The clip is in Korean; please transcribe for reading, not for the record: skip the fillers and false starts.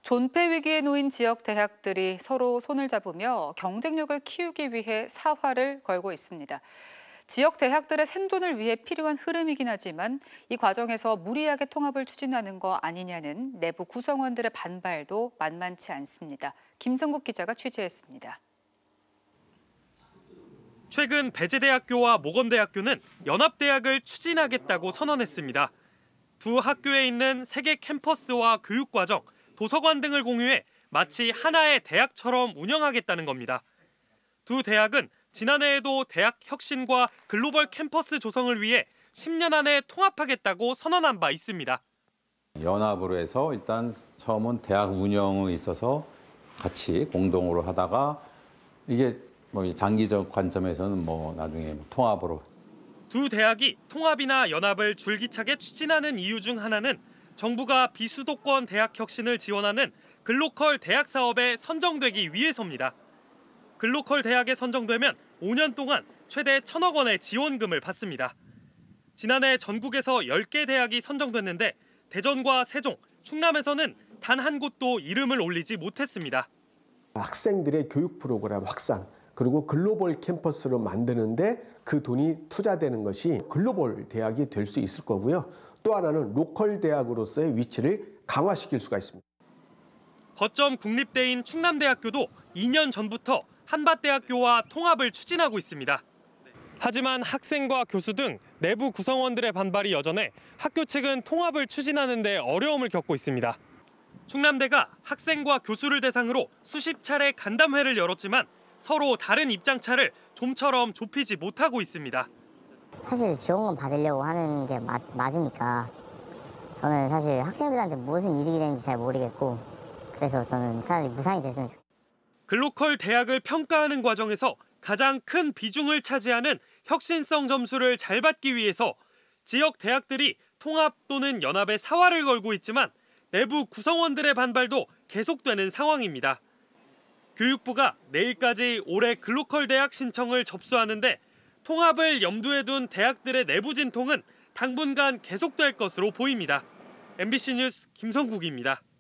존폐 위기에 놓인 지역 대학들이 서로 손을 잡으며 경쟁력을 키우기 위해 사활을 걸고 있습니다. 지역 대학들의 생존을 위해 필요한 흐름이긴 하지만 이 과정에서 무리하게 통합을 추진하는 거 아니냐는 내부 구성원들의 반발도 만만치 않습니다. 김성국 기자가 취재했습니다. 최근 배재대학교와 모건대학교는 연합대학을 추진하겠다고 선언했습니다. 두 학교에 있는 3개 캠퍼스와 교육과정, 도서관 등을 공유해 마치 하나의 대학처럼 운영하겠다는 겁니다. 두 대학은 지난해에도 대학 혁신과 글로벌 캠퍼스 조성을 위해 10년 안에 통합하겠다고 선언한 바 있습니다. 연합으로 해서 일단 처음은 대학 운영에 있어서 같이 공동으로 하다가 이게 장기적 관점에서는 나중에 통합으로. 두 대학이 통합이나 연합을 줄기차게 추진하는 이유 중 하나는 정부가 비수도권 대학 혁신을 지원하는 글로컬 대학 사업에 선정되기 위해서입니다. 글로컬 대학에 선정되면 5년 동안 최대 1,000억 원의 지원금을 받습니다. 지난해 전국에서 10개 대학이 선정됐는데 대전과 세종, 충남에서는 단 한 곳도 이름을 올리지 못했습니다. 학생들의 교육 프로그램 확산, 그리고 글로벌 캠퍼스를 만드는데 그 돈이 투자되는 것이 글로벌 대학이 될 수 있을 거고요. 또 하나는 로컬 대학으로서의 위치를 강화시킬 수가 있습니다. 거점 국립대인 충남대학교도 2년 전부터 한밭대학교와 통합을 추진하고 있습니다. 하지만 학생과 교수 등 내부 구성원들의 반발이 여전해 학교 측은 통합을 추진하는 데 어려움을 겪고 있습니다. 충남대가 학생과 교수를 대상으로 수십 차례 간담회를 열었지만 서로 다른 입장차를 좀처럼 좁히지 못하고 있습니다. 사실 지원금 받으려고 하는 게 맞으니까 저는 사실 학생들한테 무슨 이득이 되는지 잘 모르겠고 그래서 저는 차라리 무산이 됐으면 좋겠어요. 글로컬 대학을 평가하는 과정에서 가장 큰 비중을 차지하는 혁신성 점수를 잘 받기 위해서 지역 대학들이 통합 또는 연합에 사활을 걸고 있지만 내부 구성원들의 반발도 계속되는 상황입니다. 교육부가 내일까지 올해 글로컬 대학 신청을 접수하는데 통합을 염두에 둔 대학들의 내부 진통은 당분간 계속될 것으로 보입니다. MBC 뉴스 김성국입니다.